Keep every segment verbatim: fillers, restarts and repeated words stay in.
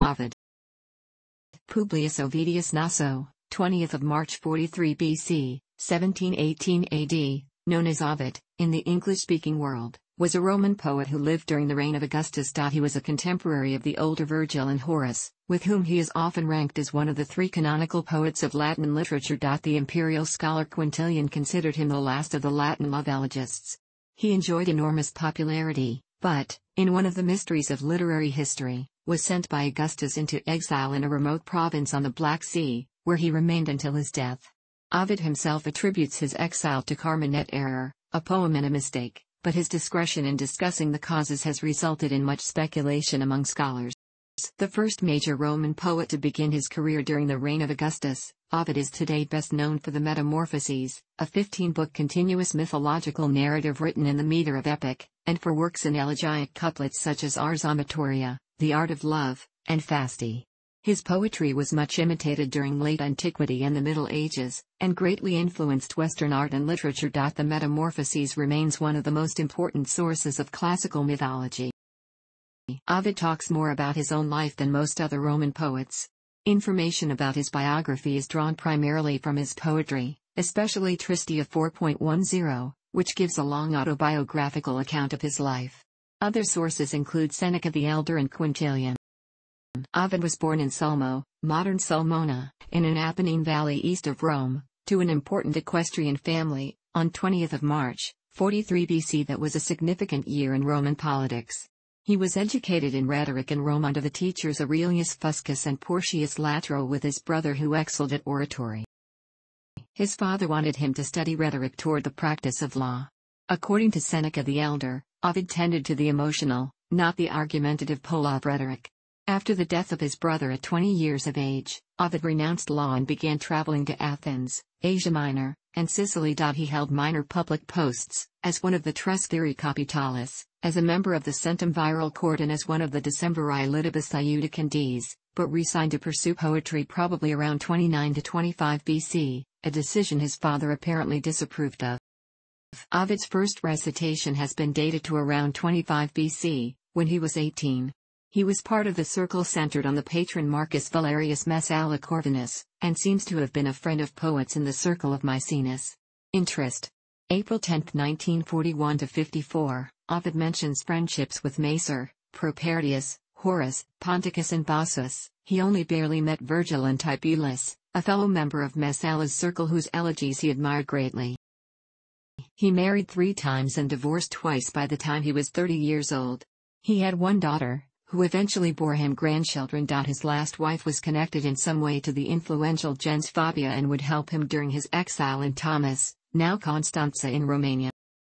Ovid. Publius Ovidius Naso, twentieth of March forty-three B C, seventeen eighteen A D, known as Ovid, in the English-speaking world, was a Roman poet who lived during the reign of Augustus. He was a contemporary of the older Virgil and Horace, with whom he is often ranked as one of the three canonical poets of Latin literature. The imperial scholar Quintilian considered him the last of the Latin love elegists. He enjoyed enormous popularity, but, in one of the mysteries of literary history, was sent by Augustus into exile in a remote province on the Black Sea, where he remained until his death. Ovid himself attributes his exile to Carmenet error, a poem and a mistake, but his discretion in discussing the causes has resulted in much speculation among scholars. The first major Roman poet to begin his career during the reign of Augustus, Ovid is today best known for the Metamorphoses, a fifteen-book continuous mythological narrative written in the meter of epic, and for works in elegiac couplets such as Ars Amatoria, The Art of Love, and Fasti. His poetry was much imitated during late antiquity and the Middle Ages, and greatly influenced Western art and literature. The Metamorphoses remains one of the most important sources of classical mythology. Ovid talks more about his own life than most other Roman poets. Information about his biography is drawn primarily from his poetry, especially Tristia four point ten, which gives a long autobiographical account of his life. Other sources include Seneca the Elder and Quintilian. Ovid was born in Sulmo, modern Sulmona, in an Apennine valley east of Rome, to an important equestrian family, on twentieth of March, forty-three B C. That was a significant year in Roman politics. He was educated in rhetoric in Rome under the teachers Aurelius Fuscus and Porcius Latro, with his brother who excelled at oratory. His father wanted him to study rhetoric toward the practice of law. According to Seneca the Elder, Ovid tended to the emotional, not the argumentative pole of rhetoric. After the death of his brother at twenty years of age, Ovid renounced law and began traveling to Athens, Asia Minor, and Sicily. He held minor public posts, as one of the Tres Viri Capitalis, as a member of the Centum Viral Court and as one of the Decemberi Litibus Iudicandes, but resigned to pursue poetry probably around twenty-nine to twenty-five B C, a decision his father apparently disapproved of. Ovid's first recitation has been dated to around twenty-five B C, when he was eighteen. He was part of the circle centered on the patron Marcus Valerius Messala Corvinus, and seems to have been a friend of poets in the circle of Maecenas. Interest. April tenth nineteen forty-one to fifty-four, Ovid mentions friendships with Macer, Propertius, Horace, Ponticus and Bossus. He only barely met Virgil and Tibullus, a fellow member of Messala's circle whose elegies he admired greatly. He married three times and divorced twice by the time he was thirty years old. He had one daughter, who eventually bore him grandchildren. His last wife was connected in some way to the influential gens Fabia and would help him during his exile in Thomas, now Constanza in Romania.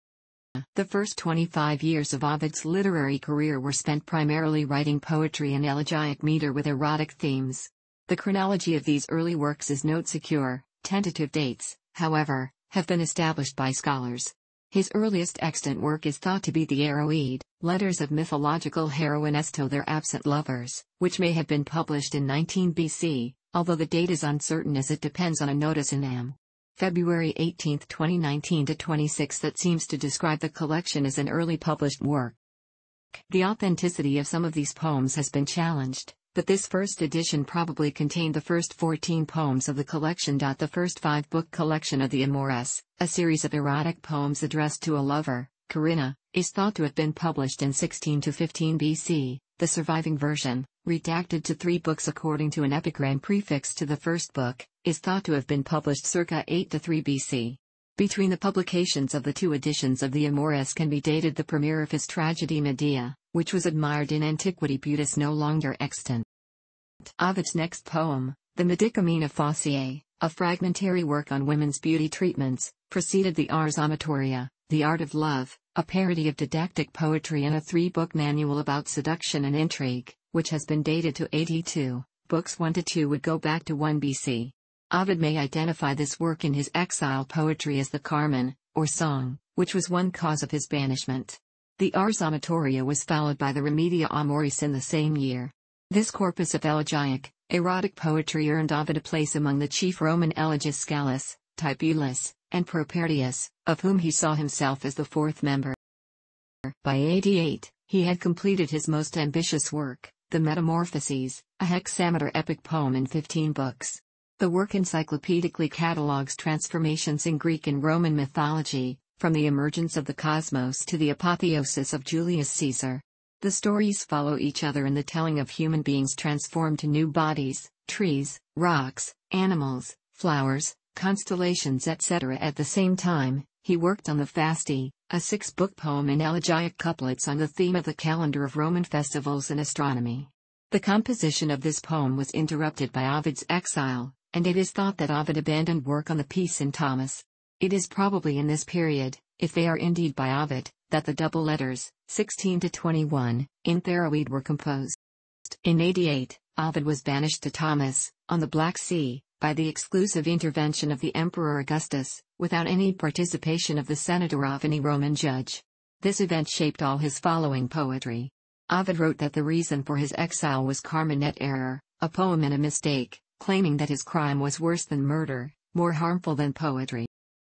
The first twenty-five years of Ovid's literary career were spent primarily writing poetry in elegiac meter with erotic themes. The chronology of these early works is not secure. Tentative dates, however, have been established by scholars. His earliest extant work is thought to be the Aeroede, Letters of Mythological Heroines to Their Absent Lovers, which may have been published in nineteen B C, although the date is uncertain as it depends on a notice in Am. February eighteenth twenty nineteen to twenty-six that seems to describe the collection as an early published work. The authenticity of some of these poems has been challenged, but this first edition probably contained the first fourteen poems of the collection. The first five-book collection of the Amores, a series of erotic poems addressed to a lover, Corinna, is thought to have been published in sixteen to fifteen B C. The surviving version, redacted to three books according to an epigram prefixed to the first book, is thought to have been published circa eight to three B C. Between the publications of the two editions of the Amores can be dated the premiere of his tragedy Medea, which was admired in antiquity but is no longer extant. Ovid's next poem, the Medicamina Fauciae, a fragmentary work on women's beauty treatments, preceded the Ars Amatoria, The Art of Love, a parody of didactic poetry and a three-book manual about seduction and intrigue, which has been dated to eighty-two. Books one to two would go back to one B C. Ovid may identify this work in his exile poetry as the Carmen, or Song, which was one cause of his banishment. The Ars Amatoria was followed by the Remedia Amoris in the same year. This corpus of elegiac, erotic poetry earned Ovid a place among the chief Roman elegists Gallus, Tibullus, and Propertius, of whom he saw himself as the fourth member. By eighty-eight, he had completed his most ambitious work, The Metamorphoses, a hexameter epic poem in fifteen books. The work encyclopedically catalogues transformations in Greek and Roman mythology, from the emergence of the cosmos to the apotheosis of Julius Caesar. The stories follow each other in the telling of human beings transformed to new bodies, trees, rocks, animals, flowers, constellations, et cetera. At the same time, he worked on the Fasti, a six-book poem in elegiac couplets on the theme of the calendar of Roman festivals and astronomy. The composition of this poem was interrupted by Ovid's exile, and it is thought that Ovid abandoned work on the piece in Thomas. It is probably in this period, if they are indeed by Ovid, that the double letters, sixteen to twenty-one, in Theroides were composed. In eighty-eight, Ovid was banished to Thomas, on the Black Sea, by the exclusive intervention of the Emperor Augustus, without any participation of the Senate or of any Roman judge. This event shaped all his following poetry. Ovid wrote that the reason for his exile was carminet error, a poem and a mistake, claiming that his crime was worse than murder, more harmful than poetry.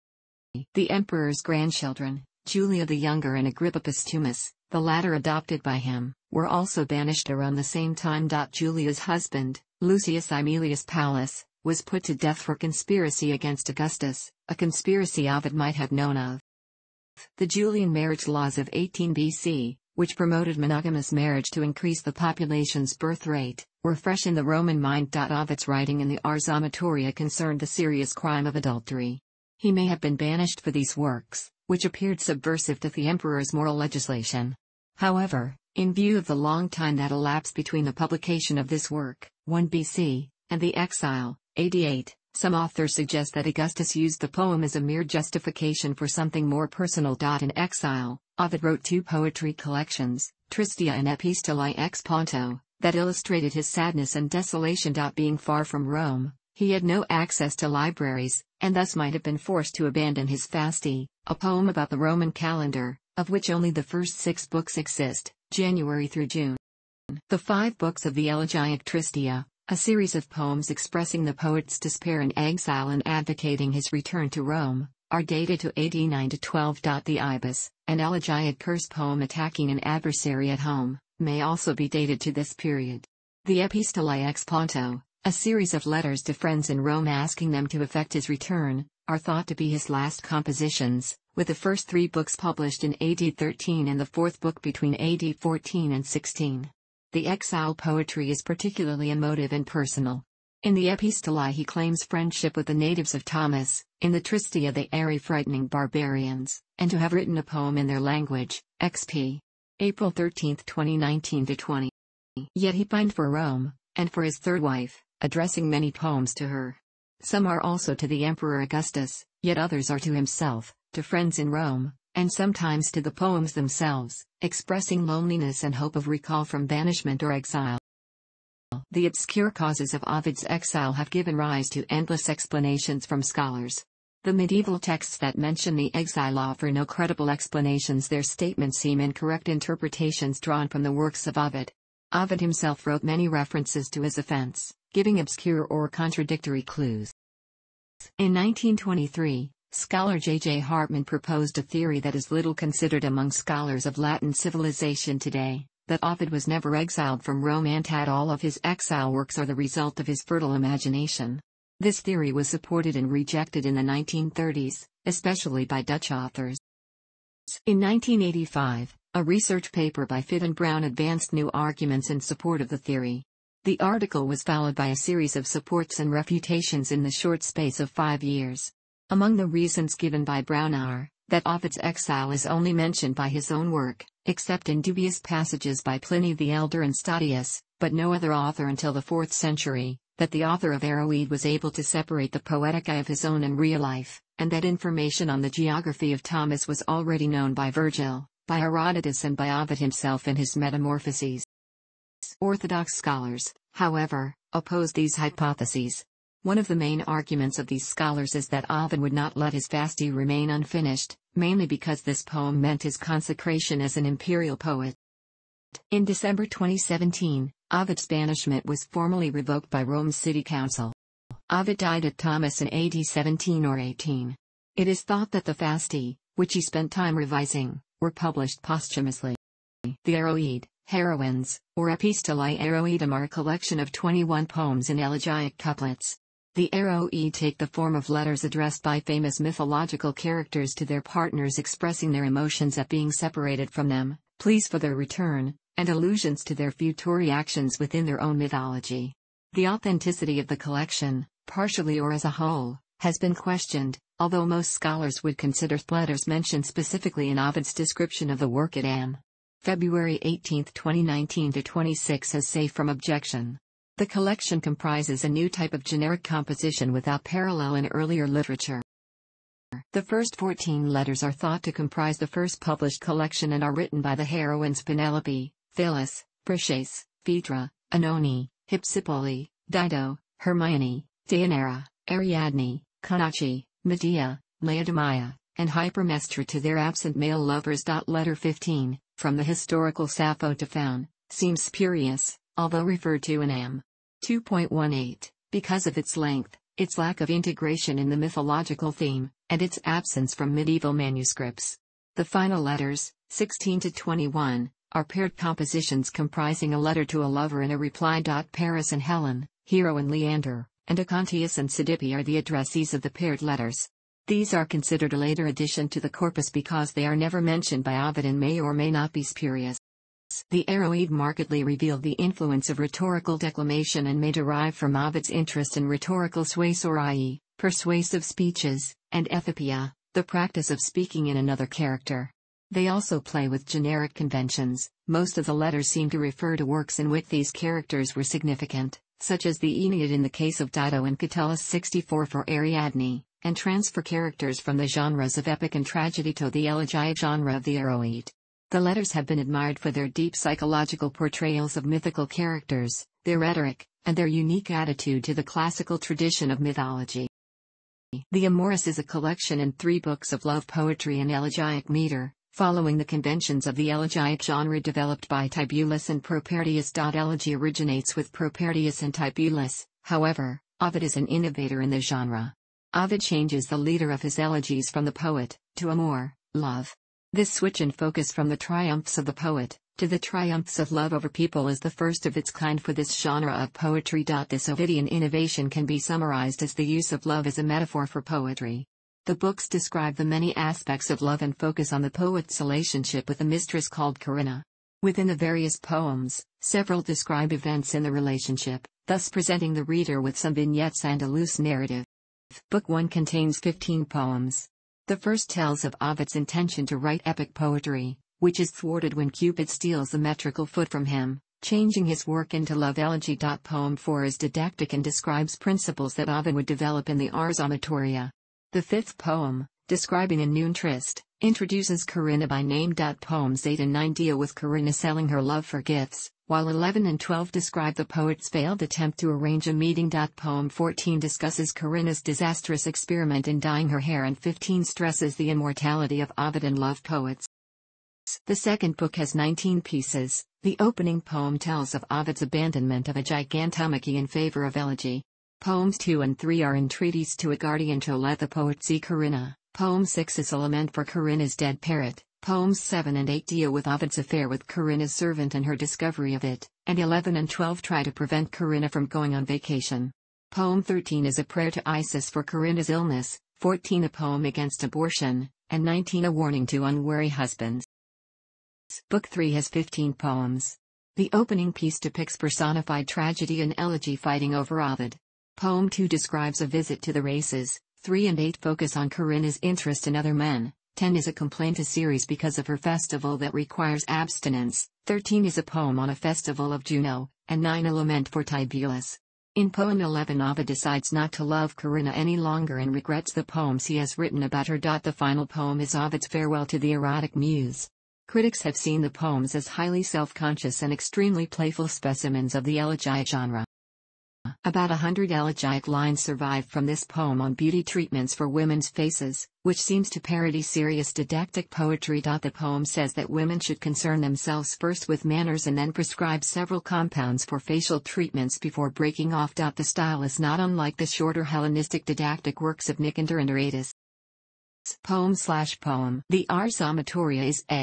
The emperor's grandchildren, Julia the Younger and Agrippa Postumus, the latter adopted by him, were also banished around the same time. Julia's husband, Lucius Aemilius Paulus, was put to death for conspiracy against Augustus, a conspiracy Ovid might have known of. The Julian marriage laws of eighteen B C, which promoted monogamous marriage to increase the population's birth rate, were fresh in the Roman mind. Ovid's writing in the Ars Amatoria concerned the serious crime of adultery. He may have been banished for these works, which appeared subversive to the emperor's moral legislation. However, in view of the long time that elapsed between the publication of this work, one B C, and the exile, eighty-eight, some authors suggest that Augustus used the poem as a mere justification for something more personal. In exile, Ovid wrote two poetry collections, Tristia and Epistolae ex Ponto, that illustrated his sadness and desolation. Being far from Rome, he had no access to libraries, and thus might have been forced to abandon his Fasti, a poem about the Roman calendar, of which only the first six books exist, January through June. The five books of the elegiac Tristia, a series of poems expressing the poet's despair in exile and advocating his return to Rome, are dated to A D nine to twelve. The Ibis, an elegiac curse poem attacking an adversary at home, may also be dated to this period. The Epistolae ex Ponto, a series of letters to friends in Rome asking them to effect his return, are thought to be his last compositions, with the first three books published in A D thirteen and the fourth book between A D fourteen and sixteen. The exile poetry is particularly emotive and personal. In the Epistolae he claims friendship with the natives of Thomas, in the Tristia they are frightening barbarians, and to have written a poem in their language, X P April thirteenth twenty nineteen to twenty. Yet he pined for Rome, and for his third wife, addressing many poems to her. Some are also to the Emperor Augustus, yet others are to himself, to friends in Rome, and sometimes to the poems themselves, expressing loneliness and hope of recall from banishment or exile. The obscure causes of Ovid's exile have given rise to endless explanations from scholars. The medieval texts that mention the exile offer no credible explanations. Their statements seem incorrect interpretations drawn from the works of Ovid. Ovid himself wrote many references to his offense, giving obscure or contradictory clues. In nineteen twenty-three, scholar J J Hartman proposed a theory that is little considered among scholars of Latin civilization today, that Ovid was never exiled from Rome and that all of his exile works are the result of his fertile imagination. This theory was supported and rejected in the nineteen thirties, especially by Dutch authors. In nineteen eighty-five, a research paper by Fitt and Brown advanced new arguments in support of the theory. The article was followed by a series of supports and refutations in the short space of five years. Among the reasons given by Brown are, that Ovid's exile is only mentioned by his own work, except in dubious passages by Pliny the Elder and Statius, but no other author until the fourth century, that the author of Heroides was able to separate the poetica of his own and real life, and that information on the geography of Thomas was already known by Virgil, by Herodotus and by Ovid himself in his Metamorphoses. Orthodox scholars, however, oppose these hypotheses. One of the main arguments of these scholars is that Ovid would not let his Fasti remain unfinished, mainly because this poem meant his consecration as an imperial poet. In December twenty seventeen, Ovid's banishment was formally revoked by Rome's City Council. Ovid died at Thomas in A D seventeen or eighteen. It is thought that the Fasti, which he spent time revising, were published posthumously. The Heroides, Heroines, or Epistolae Eroidum, are a collection of twenty-one poems in elegiac couplets. The Eroid take the form of letters addressed by famous mythological characters to their partners, expressing their emotions at being separated from them, pleas for their return, and allusions to their future actions within their own mythology. The authenticity of the collection, partially or as a whole, has been questioned, although most scholars would consider the letters mentioned specifically in Ovid's description of the work at Am. February eighteenth twenty nineteen to twenty-six as safe from objection. The collection comprises a new type of generic composition without parallel in earlier literature. The first fourteen letters are thought to comprise the first published collection and are written by the heroines Penelope, Phyllis, Briseis, Phaedra, Oenone, Hypsipyle, Dido, Hermione, Deianira, Ariadne, Conache, Medea, Laodamia, and Hypermnestra to their absent male lovers. Letter fifteen, from the historical Sappho to Faun, seems spurious, although referred to in Am. two point eighteen, because of its length, its lack of integration in the mythological theme, and its absence from medieval manuscripts. The final letters, sixteen to twenty-one, are paired compositions comprising a letter to a lover and a reply. Paris and Helen, Hero and Leander, and Aconteus and Cydippe are the addressees of the paired letters. These are considered a later addition to the corpus because they are never mentioned by Ovid and may or may not be spurious. The Eroid markedly revealed the influence of rhetorical declamation and may derive from Ovid's interest in rhetorical suasorai, persuasive speeches, and ethopia, the practice of speaking in another character. They also play with generic conventions. Most of the letters seem to refer to works in which these characters were significant, such as the Aeneid in the case of Dido and Catullus sixty-four for Ariadne, and transfer characters from the genres of epic and tragedy to the elegiac genre of the Eroid. The letters have been admired for their deep psychological portrayals of mythical characters, their rhetoric, and their unique attitude to the classical tradition of mythology. The Amoris is a collection in three books of love poetry and elegiac meter, following the conventions of the elegiac genre developed by Tibullus and Propertius. Elegy originates with Propertius and Tibullus, however, Ovid is an innovator in the genre. Ovid changes the leader of his elegies from the poet, to amor, love. This switch in focus from the triumphs of the poet, to the triumphs of love over people is the first of its kind for this genre of poetry. This Ovidian innovation can be summarized as the use of love as a metaphor for poetry. The books describe the many aspects of love and focus on the poet's relationship with a mistress called Corinna. Within the various poems, several describe events in the relationship, thus presenting the reader with some vignettes and a loose narrative. Book one contains fifteen poems. The first tells of Ovid's intention to write epic poetry, which is thwarted when Cupid steals the metrical foot from him, changing his work into love elegy. Poem four is didactic and describes principles that Ovid would develop in the Ars Amatoria. The fifth poem, describing a noon tryst, introduces Corinna by name. Poems eight and nine deal with Corinna selling her love for gifts, while eleven and twelve describe the poet's failed attempt to arrange a meeting. Poem fourteen discusses Corinna's disastrous experiment in dyeing her hair, and fifteen stresses the immortality of Ovid and love poets. The second book has nineteen pieces. The opening poem tells of Ovid's abandonment of a gigantomachy in favor of elegy. Poems two and three are entreaties to a guardian to let the poet see Corinna. Poem six is a lament for Corinna's dead parrot. Poems seven and eight deal with Ovid's affair with Corinna's servant and her discovery of it, and eleven and twelve try to prevent Corinna from going on vacation. Poem thirteen is a prayer to Isis for Corinna's illness, fourteen a poem against abortion, and nineteen a warning to unwary husbands. Book three has fifteen poems. The opening piece depicts personified tragedy and elegy fighting over Ovid. Poem two describes a visit to the races, three and eight focus on Corinna's interest in other men, ten is a complaint to Ceres because of her festival that requires abstinence, thirteen is a poem on a festival of Juno, and nine a lament for Tibullus. In poem eleven Ovid decides not to love Corinna any longer and regrets the poems he has written about her. The final poem is Ovid's farewell to the erotic muse. Critics have seen the poems as highly self-conscious and extremely playful specimens of the elegiac genre. About a hundred elegiac lines survive from this poem on beauty treatments for women's faces, which seems to parody serious didactic poetry. The poem says that women should concern themselves first with manners and then prescribe several compounds for facial treatments before breaking off. The style is not unlike the shorter Hellenistic didactic works of Nicander and Aratus. Poem slash poem. The Ars Amatoria is a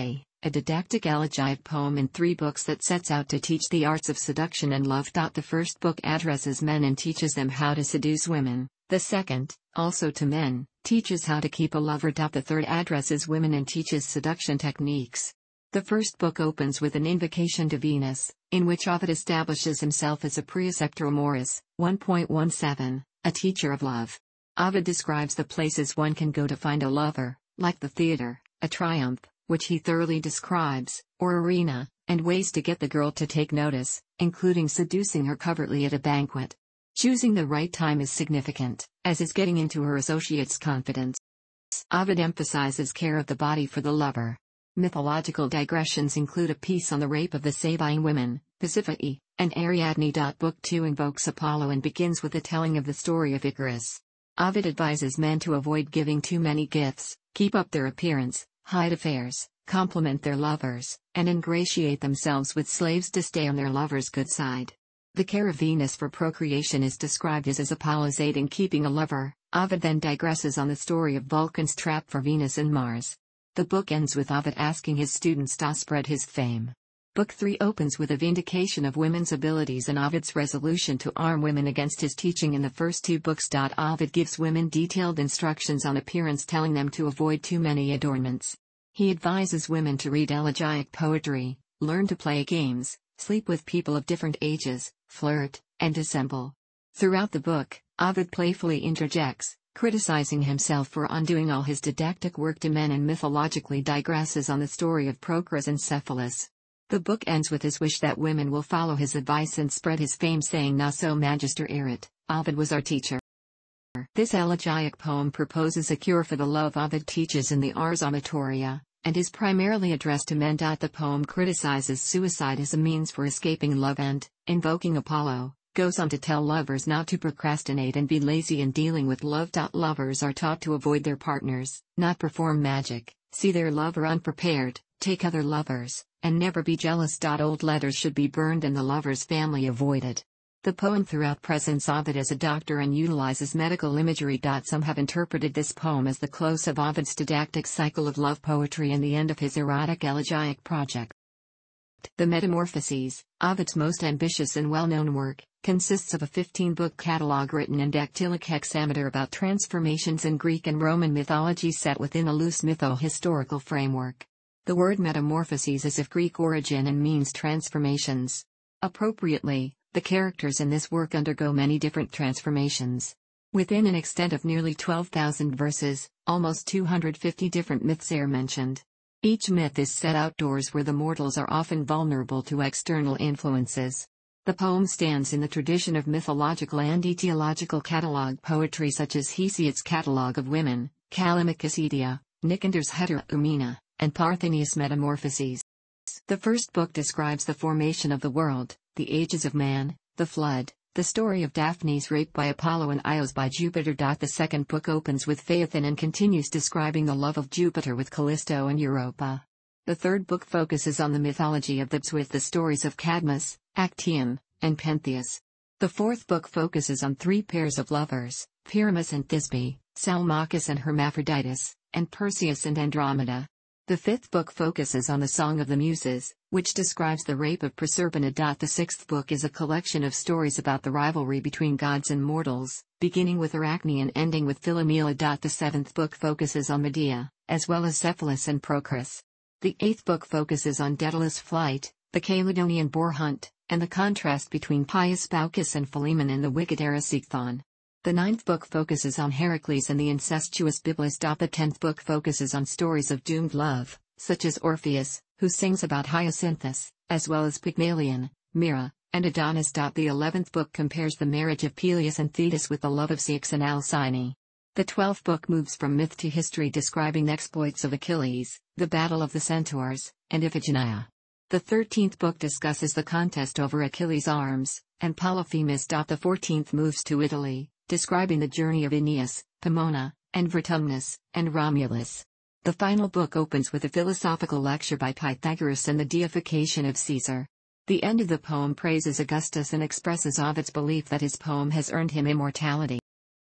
a didactic elegiac poem in three books that sets out to teach the arts of seduction and love. The first book addresses men and teaches them how to seduce women. The second, also to men, teaches how to keep a lover. The third addresses women and teaches seduction techniques. The first book opens with an invocation to Venus, in which Ovid establishes himself as a preceptor amoris, one point one seven, a teacher of love. Ovid describes the places one can go to find a lover, like the theater, a triumph, which he thoroughly describes, or arena, and ways to get the girl to take notice, including seducing her covertly at a banquet. Choosing the right time is significant, as is getting into her associate's confidence. Ovid emphasizes care of the body for the lover. Mythological digressions include a piece on the rape of the Sabine women, Pasiphae, and Ariadne. Book two invokes Apollo and begins with a telling of the story of Icarus. Ovid advises men to avoid giving too many gifts, keep up their appearance, hide affairs, compliment their lovers, and ingratiate themselves with slaves to stay on their lover's good side. The care of Venus for procreation is described as, as Apollo's aid in keeping a lover. Ovid then digresses on the story of Vulcan's trap for Venus and Mars. The book ends with Ovid asking his students to spread his fame. Book three opens with a vindication of women's abilities and Ovid's resolution to arm women against his teaching in the first two books. Ovid gives women detailed instructions on appearance, telling them to avoid too many adornments. He advises women to read elegiac poetry, learn to play games, sleep with people of different ages, flirt, and dissemble. Throughout the book, Ovid playfully interjects, criticizing himself for undoing all his didactic work to men and mythologically digresses on the story of Procrus and Cephalus. The book ends with his wish that women will follow his advice and spread his fame, saying, "Naso magister erit, Ovid was our teacher." This elegiac poem proposes a cure for the love Ovid teaches in the Ars Amatoria, and is primarily addressed to men. The poem criticizes suicide as a means for escaping love and, invoking Apollo, goes on to tell lovers not to procrastinate and be lazy in dealing with love. Lovers are taught to avoid their partners, not perform magic, see their lover unprepared, take other lovers, and never be jealous. Old letters should be burned and the lover's family avoided. The poem throughout presents Ovid as a doctor and utilizes medical imagery. Some have interpreted this poem as the close of Ovid's didactic cycle of love poetry and the end of his erotic elegiac project. The Metamorphoses, Ovid's most ambitious and well-known work, consists of a fifteen-book catalogue written in dactylic hexameter about transformations in Greek and Roman mythology set within a loose mytho-historical framework. The word metamorphoses is of Greek origin and means transformations. Appropriately, the characters in this work undergo many different transformations. Within an extent of nearly twelve thousand verses, almost two hundred fifty different myths are mentioned. Each myth is set outdoors where the mortals are often vulnerable to external influences. The poem stands in the tradition of mythological and etiological catalogue poetry such as Hesiod's Catalogue of Women, Callimachus' Oedia, Nicander's Heteroumena, and Parthenius' Metamorphoses. The first book describes the formation of the world, the ages of man, the flood, the story of Daphne's rape by Apollo and Ios by Jupiter. The second book opens with Phaethon and continues describing the love of Jupiter with Callisto and Europa. The third book focuses on the mythology of Thebes with the stories of Cadmus, Actaeon, and Pentheus. The fourth book focuses on three pairs of lovers, Pyramus and Thisbe, Salmachus and Hermaphroditus, and Perseus and Andromeda. The fifth book focuses on the Song of the Muses, which describes the rape of Proserpina. The sixth book is a collection of stories about the rivalry between gods and mortals, beginning with Arachne and ending with Philomela. The seventh book focuses on Medea, as well as Cephalus and Procrus. The eighth book focuses on Daedalus' flight, the Caledonian boar hunt, and the contrast between pious Baucis and Philemon and the wicked Erysichthon. The ninth book focuses on Heracles and the incestuous Byblis. The tenth book focuses on stories of doomed love, such as Orpheus, who sings about Hyacinthus, as well as Pygmalion, Myrrha, and Adonis. The eleventh book compares the marriage of Peleus and Thetis with the love of Ceyx and Alcyone. The twelfth book moves from myth to history, describing the exploits of Achilles, the battle of the Centaurs, and Iphigenia. The thirteenth book discusses the contest over Achilles' arms, and Polyphemus. The fourteenth moves to Italy, describing the journey of Aeneas, Pomona, and Vertumnus, and Romulus. The final book opens with a philosophical lecture by Pythagoras and the deification of Caesar. The end of the poem praises Augustus and expresses Ovid's belief that his poem has earned him immortality.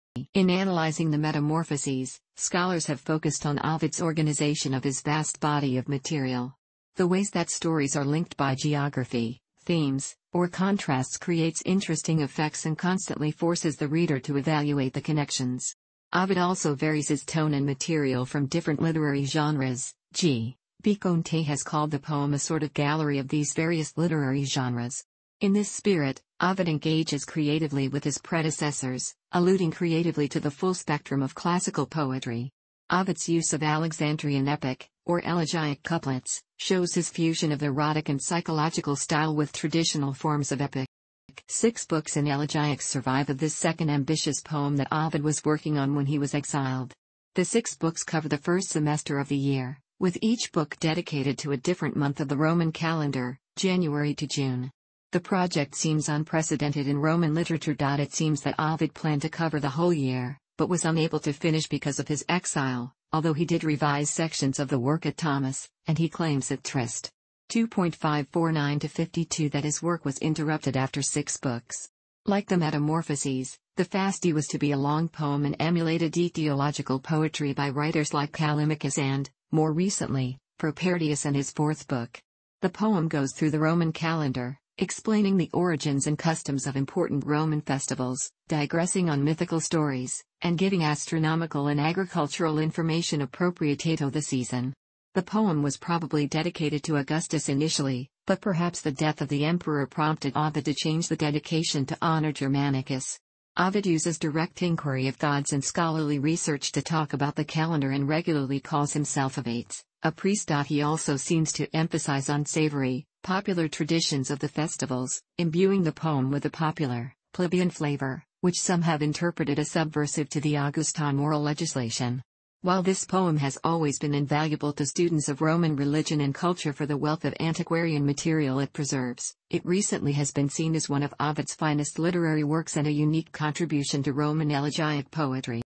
In analyzing the Metamorphoses, scholars have focused on Ovid's organization of his vast body of material. The ways that stories are linked by geography, themes, or contrasts creates interesting effects and constantly forces the reader to evaluate the connections. Ovid also varies his tone and material from different literary genres. G. B. Conte has called the poem a sort of gallery of these various literary genres. In this spirit, Ovid engages creatively with his predecessors, alluding creatively to the full spectrum of classical poetry. Ovid's use of Alexandrian epic, or elegiac couplets, shows his fusion of erotic and psychological style with traditional forms of epic. Six books in elegiacs survive of this second ambitious poem that Ovid was working on when he was exiled. The six books cover the first semester of the year, with each book dedicated to a different month of the Roman calendar, January to June. The project seems unprecedented in Roman literature. It seems that Ovid planned to cover the whole year, but was unable to finish because of his exile, although he did revise sections of the work at Thomas, and he claims at Trist. two point five forty-nine to fifty-two that his work was interrupted after six books. Like the Metamorphoses, the Fasti was to be a long poem and emulated etiological poetry by writers like Callimachus and, more recently, Propertius in his fourth book. The poem goes through the Roman calendar, explaining the origins and customs of important Roman festivals, digressing on mythical stories, and giving astronomical and agricultural information appropriate to the season. The poem was probably dedicated to Augustus initially, but perhaps the death of the emperor prompted Ovid to change the dedication to honor Germanicus. Ovid uses direct inquiry of gods and scholarly research to talk about the calendar and regularly calls himself a Vates, a priest. He also seems to emphasize unsavory, popular traditions of the festivals, imbuing the poem with a popular, plebeian flavor, which some have interpreted as subversive to the Augustan moral legislation. While this poem has always been invaluable to students of Roman religion and culture for the wealth of antiquarian material it preserves, it recently has been seen as one of Ovid's finest literary works and a unique contribution to Roman elegiac poetry.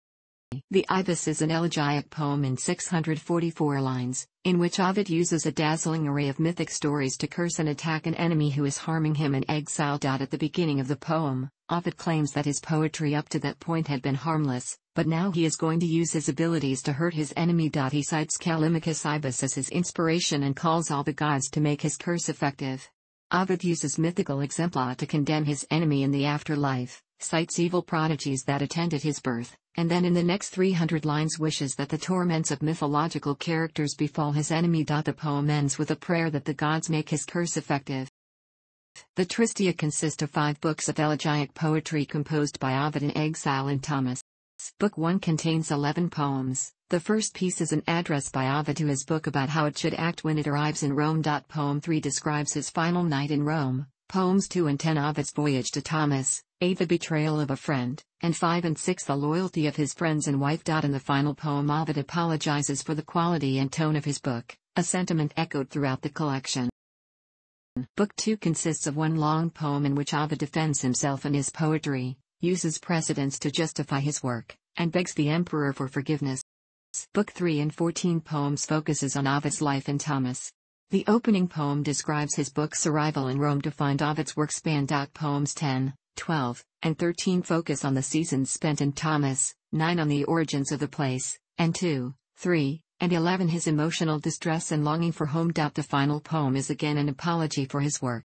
The Ibis is an elegiac poem in six hundred forty-four lines, in which Ovid uses a dazzling array of mythic stories to curse and attack an enemy who is harming him in exile. At the beginning of the poem, Ovid claims that his poetry up to that point had been harmless, but now he is going to use his abilities to hurt his enemy. He cites Callimachus' Ibis as his inspiration and calls all the gods to make his curse effective. Ovid uses mythical exempla to condemn his enemy in the afterlife, cites evil prodigies that attended his birth, and then in the next three hundred lines wishes that the torments of mythological characters befall his enemy. The poem ends with a prayer that the gods make his curse effective. The Tristia consist of five books of elegiac poetry composed by Ovid in exile in Thomas. Book one contains eleven poems. The first piece is an address by Ovid to his book about how it should act when it arrives in Rome. Poem three describes his final night in Rome. Poems two and ten Ovid's voyage to Thomas, eight the betrayal of a friend, and five and six the loyalty of his friends and wife. In the final poem Ovid apologizes for the quality and tone of his book, a sentiment echoed throughout the collection. Book two consists of one long poem in which Ovid defends himself and his poetry, uses precedents to justify his work, and begs the emperor for forgiveness. Book three and fourteen poems focuses on Ovid's life in Thomas. The opening poem describes his book's arrival in Rome to find Ovid's work span. Poems ten, twelve, and thirteen focus on the seasons spent in Thomas, nine on the origins of the place, and two, three, and eleven his emotional distress and longing for home. The final poem is again an apology for his work.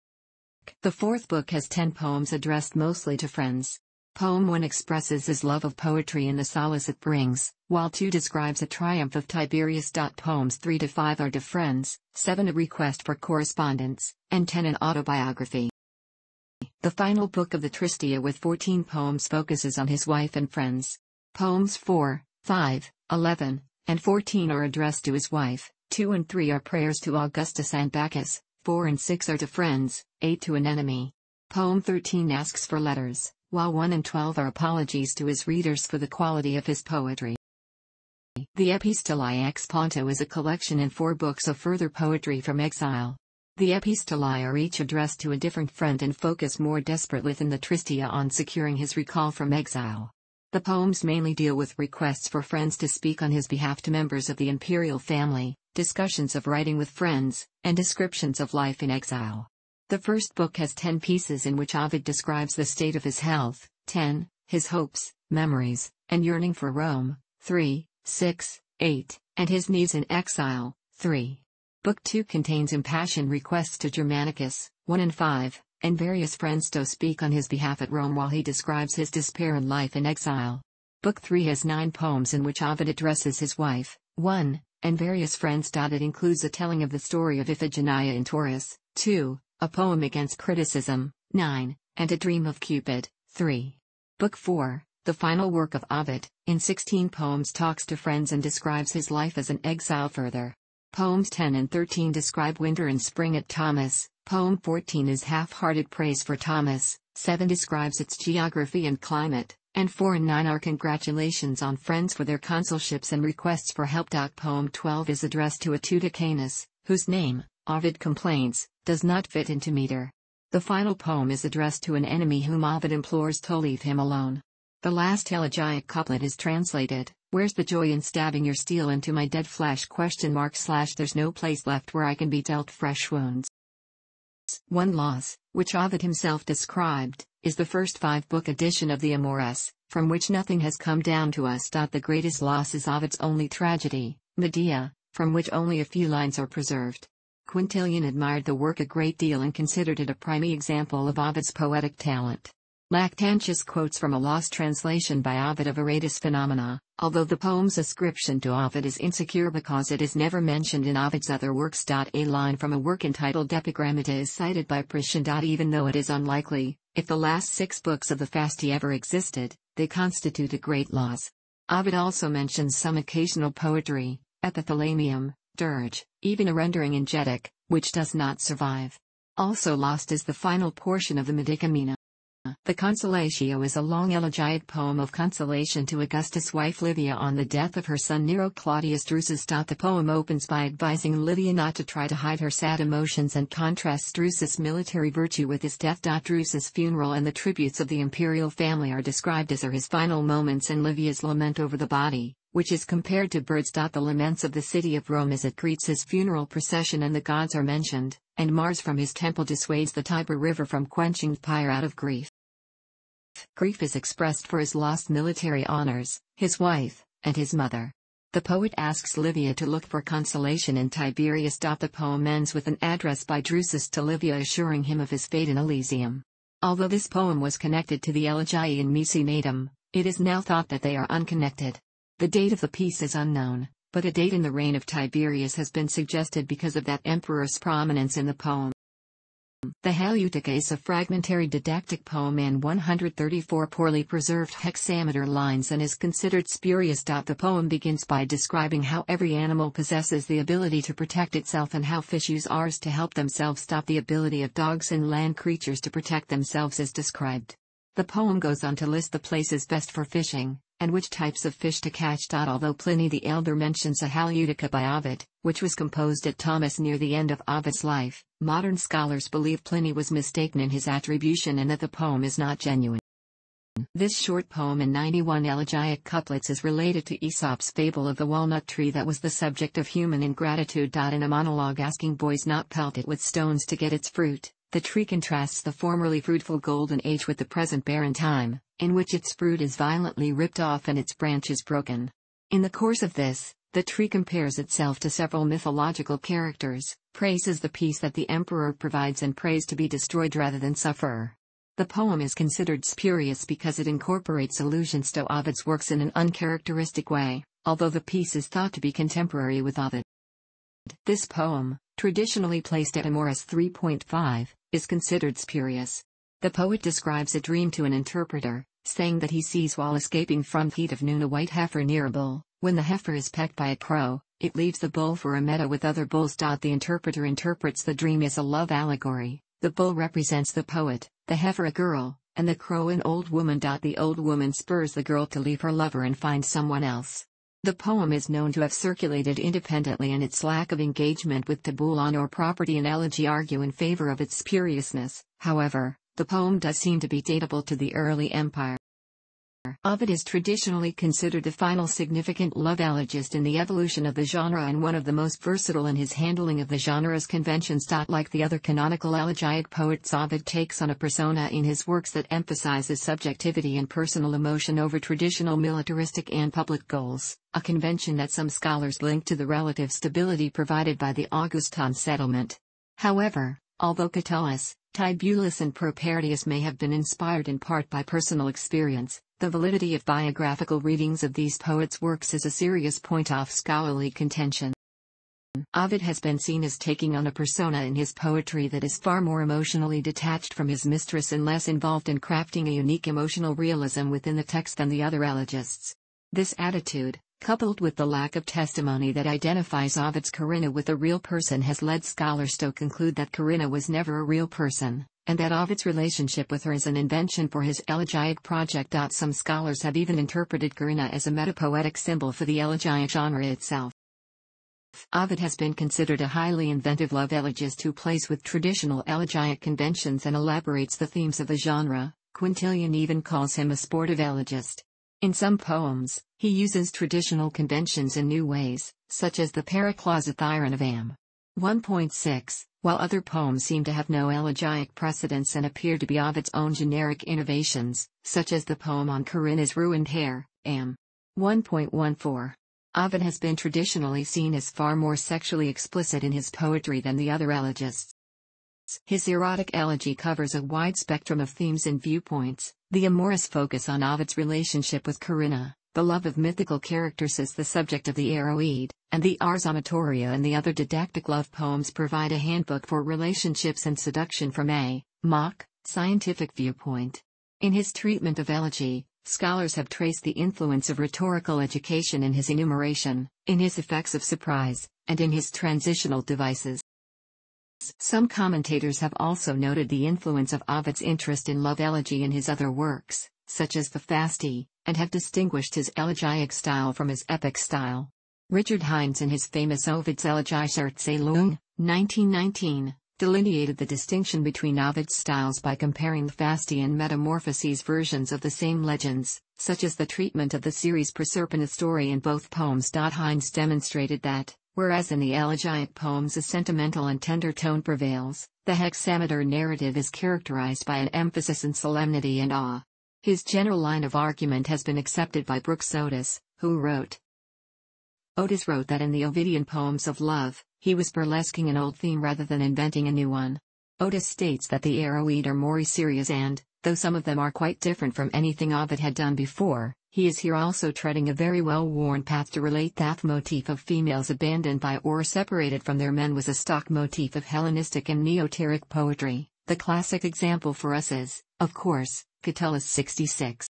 The fourth book has ten poems addressed mostly to friends. Poem one expresses his love of poetry and the solace it brings, while two describes a triumph of Tiberius. Poems three to five are to friends, seven a request for correspondence, and ten an autobiography. The final book of the Tristia with fourteen poems focuses on his wife and friends. Poems four, five, eleven, and fourteen are addressed to his wife, two and three are prayers to Augustus and Bacchus, four and six are to friends, eight to an enemy. Poem thirteen asks for letters, while one and twelve are apologies to his readers for the quality of his poetry. The Epistolae ex Ponto is a collection in four books of further poetry from exile. The epistolae are each addressed to a different friend and focus more desperately than the Tristia on securing his recall from exile. The poems mainly deal with requests for friends to speak on his behalf to members of the imperial family, discussions of writing with friends, and descriptions of life in exile. The first book has ten pieces in which Ovid describes the state of his health, ten, his hopes, Memories, and Yearning for Rome, three, six, eight, and His Needs in Exile, three. Book two contains impassioned requests to Germanicus, one and five, and various friends to speak on his behalf at Rome while he describes his despair and life in exile. Book three has nine poems in which Ovid addresses his wife, one, and various friends. It includes a telling of the story of Iphigenia in Taurus, two, a poem against criticism, nine, and a dream of Cupid, three. Book four, the final work of Ovid, in sixteen poems talks to friends and describes his life as an exile further. Poems ten and thirteen describe winter and spring at Thomas, poem fourteen is half-hearted praise for Thomas, seven describes its geography and climate, and four and nine are congratulations on friends for their consulships and requests for help. Poem twelve is addressed to Tudicanus, whose name, Ovid complains, does not fit into meter. The final poem is addressed to an enemy whom Ovid implores to leave him alone. The last elegiac couplet is translated, "Where's the joy in stabbing your steel into my dead flesh?" Question mark slash there's no place left where I can be dealt fresh wounds. One loss, which Ovid himself described, is the first five-book edition of the Amoris, from which nothing has come down to us. The greatest loss is Ovid's only tragedy, Medea, from which only a few lines are preserved. Quintilian admired the work a great deal and considered it a prime example of Ovid's poetic talent. Lactantius quotes from a lost translation by Ovid of Aratus Phenomena, although the poem's ascription to Ovid is insecure because it is never mentioned in Ovid's other works. A line from a work entitled Epigrammata is cited by Priscian. Even though it is unlikely, if the last six books of the Fasti ever existed, they constitute a great loss. Ovid also mentions some occasional poetry, epithalamium, dirge, even a rendering in Getic, which does not survive. Also lost is the final portion of the Medicamina. The Consolatio is a long elegiac poem of consolation to Augustus' wife Livia on the death of her son Nero Claudius Drusus. The poem opens by advising Livia not to try to hide her sad emotions and contrasts Drusus' military virtue with his death. Drusus' funeral and the tributes of the imperial family are described as are his final moments and Livia's lament over the body, which is compared to birds. The laments of the city of Rome as it greets his funeral procession and the gods are mentioned, and Mars from his temple dissuades the Tiber River from quenching fire out of grief. Grief is expressed for his lost military honors, his wife, and his mother. The poet asks Livia to look for consolation in Tiberias. The poem ends with an address by Drusus to Livia assuring him of his fate in Elysium. Although this poem was connected to the Elegiae in Mecenatum, it is now thought that they are unconnected. The date of the piece is unknown, but a date in the reign of Tiberius has been suggested because of that emperor's prominence in the poem. The Haleutica is a fragmentary didactic poem in one hundred thirty-four poorly preserved hexameter lines and is considered spurious. The poem begins by describing how every animal possesses the ability to protect itself and how fish use oars to help themselves. The ability of dogs and land creatures to protect themselves is described. The poem goes on to list the places best for fishing, and which types of fish to catch. Although Pliny the Elder mentions a Haleutica by Ovid, which was composed at Thomas near the end of Ovid's life, modern scholars believe Pliny was mistaken in his attribution and that the poem is not genuine. This short poem in ninety-one elegiac couplets is related to Aesop's fable of the walnut tree that was the subject of human ingratitude. In a monologue asking boys not pelt it with stones to get its fruit, the tree contrasts the formerly fruitful golden age with the present barren time, in which its fruit is violently ripped off and its branches broken. In the course of this, the tree compares itself to several mythological characters, praises the peace that the emperor provides and prays to be destroyed rather than suffer. The poem is considered spurious because it incorporates allusions to Ovid's works in an uncharacteristic way, although the piece is thought to be contemporary with Ovid. This poem, traditionally placed at Amoris three point five, is considered spurious. The poet describes a dream to an interpreter, saying that he sees while escaping from heat of noon a white heifer near a bull. When the heifer is pecked by a crow, it leaves the bull for a meadow with other bulls. The interpreter interprets the dream as a love allegory. The bull represents the poet, the heifer a girl, and the crow an old woman. The old woman spurs the girl to leave her lover and find someone else. The poem is known to have circulated independently, and its lack of engagement with taboo law or property and elegy argue in favor of its spuriousness. However, the poem does seem to be datable to the early empire. Ovid is traditionally considered the final significant love elegist in the evolution of the genre and one of the most versatile in his handling of the genre's conventions. Like the other canonical elegiac poets, Ovid takes on a persona in his works that emphasizes subjectivity and personal emotion over traditional militaristic and public goals, a convention that some scholars link to the relative stability provided by the Augustan settlement. However, although Catullus, Tibullus and Propertius may have been inspired in part by personal experience, the validity of biographical readings of these poets' works is a serious point of scholarly contention. Ovid has been seen as taking on a persona in his poetry that is far more emotionally detached from his mistress and less involved in crafting a unique emotional realism within the text than the other elegists. This attitude, coupled with the lack of testimony that identifies Ovid's Corinna with a real person, has led scholars to conclude that Corinna was never a real person, and that Ovid's relationship with her is an invention for his elegiac project. Some scholars have even interpreted Corinna as a metapoetic symbol for the elegiac genre itself. Ovid has been considered a highly inventive love elegist who plays with traditional elegiac conventions and elaborates the themes of the genre. Quintilian even calls him a sportive elegist. In some poems, he uses traditional conventions in new ways, such as the Paraklosithyron of A M. one point six, while other poems seem to have no elegiac precedents and appear to be Ovid's own generic innovations, such as the poem on Corinna's ruined hair, A M. one point one four. Ovid has been traditionally seen as far more sexually explicit in his poetry than the other elegists. His erotic elegy covers a wide spectrum of themes and viewpoints, the amorous focus on Ovid's relationship with Corinna, the love of mythical characters as the subject of the Aeroid, and the Ars Amatoria and the other didactic love poems provide a handbook for relationships and seduction from a mock, scientific viewpoint. In his treatment of elegy, scholars have traced the influence of rhetorical education in his enumeration, in his effects of surprise, and in his transitional devices. Some commentators have also noted the influence of Ovid's interest in love elegy in his other works, such as the Fasti, and have distinguished his elegiac style from his epic style. Richard Hines, in his famous Ovid's Elegische Erzählung, nineteen nineteen, delineated the distinction between Ovid's styles by comparing the Fasti and Metamorphoses versions of the same legends, such as the treatment of the series Proserpina story in both poems. Hines demonstrated that, whereas in the elegiac poems a sentimental and tender tone prevails, the hexameter narrative is characterized by an emphasis on solemnity and awe. His general line of argument has been accepted by Brooks Otis, who wrote, Otis wrote that in the Ovidian poems of love, he was burlesquing an old theme rather than inventing a new one. Otis states that the Aeroid are more serious and, though some of them are quite different from anything Ovid had done before, he is here also treading a very well-worn path to relate that the motif of females abandoned by or separated from their men was a stock motif of Hellenistic and Neoteric poetry. The classic example for us is, of course, Catullus sixty-six.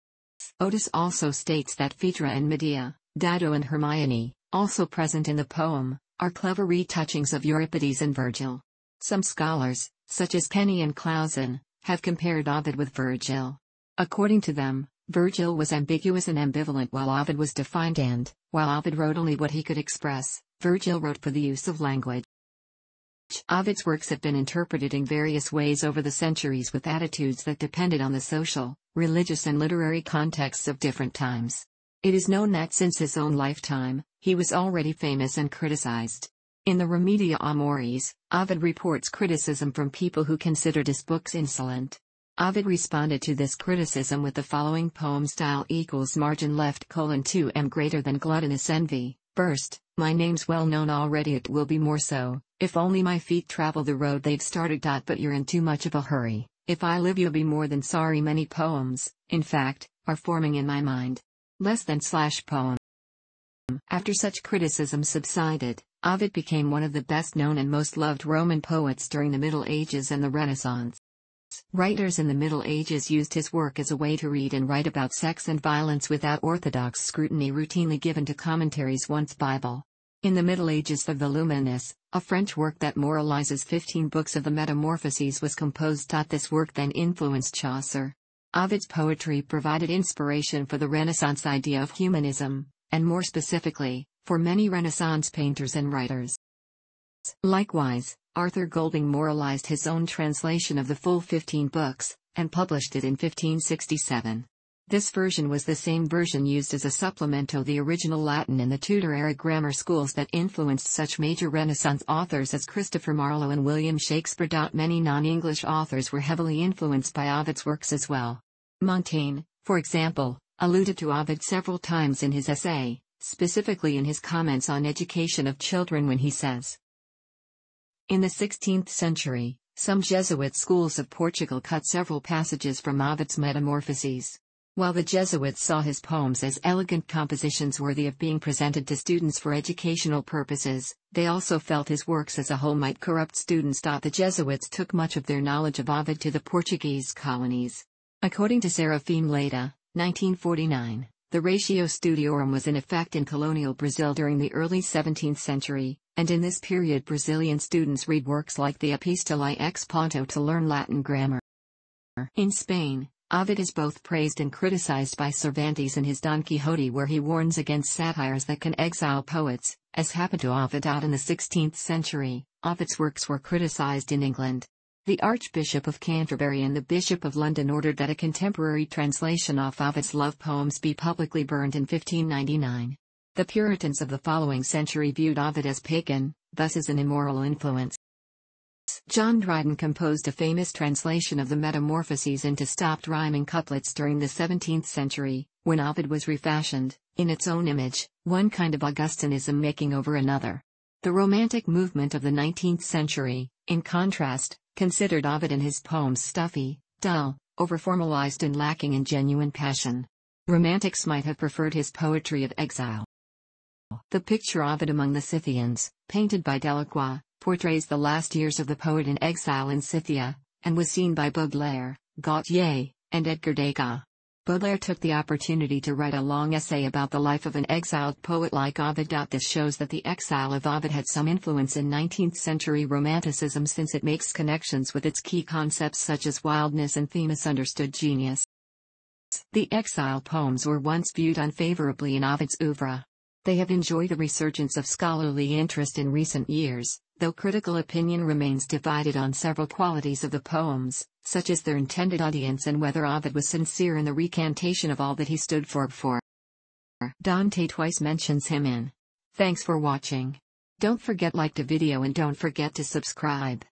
Otis also states that Phaedra and Medea, Dido and Hermione, also present in the poem, are clever retouchings of Euripides and Virgil. Some scholars, such as Penny and Clausen, have compared Ovid with Virgil. According to them, Virgil was ambiguous and ambivalent while Ovid was defined, and, while Ovid wrote only what he could express, Virgil wrote for the use of language. Ovid's works have been interpreted in various ways over the centuries with attitudes that depended on the social, religious and literary contexts of different times. It is known that since his own lifetime, he was already famous and criticized. In the Remedia Amoris, Ovid reports criticism from people who considered his books insolent. Ovid responded to this criticism with the following poem: style equals margin left colon two m greater than gluttonous envy, burst, my name's well known already, it will be more so, if only my feet travel the road they've started. But you're in too much of a hurry, if I live you'll be more than sorry. Many poems, in fact, are forming in my mind. Less than slash poem. After such criticism subsided, Ovid became one of the best known and most loved Roman poets during the Middle Ages and the Renaissance. Writers in the Middle Ages used his work as a way to read and write about sex and violence without orthodox scrutiny routinely given to commentaries once Bible. In the Middle Ages, the Voluminous, a French work that moralizes fifteen books of the Metamorphoses, was composed. This work then influenced Chaucer. Ovid's poetry provided inspiration for the Renaissance idea of humanism, and more specifically, for many Renaissance painters and writers. Likewise, Arthur Golding moralized his own translation of the full fifteen books, and published it in fifteen sixty-seven. This version was the same version used as a supplement to the original Latin in the Tudor-era grammar schools that influenced such major Renaissance authors as Christopher Marlowe and William Shakespeare. Many non-English authors were heavily influenced by Ovid's works as well. Montaigne, for example, alluded to Ovid several times in his essay, specifically in his comments on education of children when he says, "In the sixteenth century, some Jesuit schools of Portugal cut several passages from Ovid's Metamorphoses. While the Jesuits saw his poems as elegant compositions worthy of being presented to students for educational purposes, they also felt his works as a whole might corrupt students. The Jesuits took much of their knowledge of Ovid to the Portuguese colonies. According to Serafim Leda, nineteen forty-nine, the Ratio Studiorum was in effect in colonial Brazil during the early seventeenth century, and in this period Brazilian students read works like the Epistolae ex Ponto to learn Latin grammar. In Spain, Ovid is both praised and criticized by Cervantes in his Don Quixote, where he warns against satires that can exile poets, as happened to Ovid. In the sixteenth century, Ovid's works were criticized in England. The Archbishop of Canterbury and the Bishop of London ordered that a contemporary translation of Ovid's love poems be publicly burned in fifteen ninety-nine. The Puritans of the following century viewed Ovid as pagan, thus as an immoral influence. John Dryden composed a famous translation of the Metamorphoses into stopped rhyming couplets during the seventeenth century, when Ovid was refashioned, in its own image, one kind of Augustinism making over another. The Romantic movement of the nineteenth century, in contrast, considered Ovid and his poems stuffy, dull, overformalized and lacking in genuine passion. Romantics might have preferred his poetry of exile. The picture Ovid among the Scythians, painted by Delacroix, portrays the last years of the poet in exile in Scythia, and was seen by Baudelaire, Gautier, and Edgar Degas. Baudelaire took the opportunity to write a long essay about the life of an exiled poet like Ovid. This shows that the exile of Ovid had some influence in nineteenth century Romanticism, since it makes connections with its key concepts such as wildness and the misunderstood genius. The exile poems were once viewed unfavorably in Ovid's oeuvre. They have enjoyed a resurgence of scholarly interest in recent years, though critical opinion remains divided on several qualities of the poems, such as their intended audience and whether Ovid was sincere in the recantation of all that he stood for. for. Dante twice mentions him in. Thanks for watching. Don't forget like the video and don't forget to subscribe.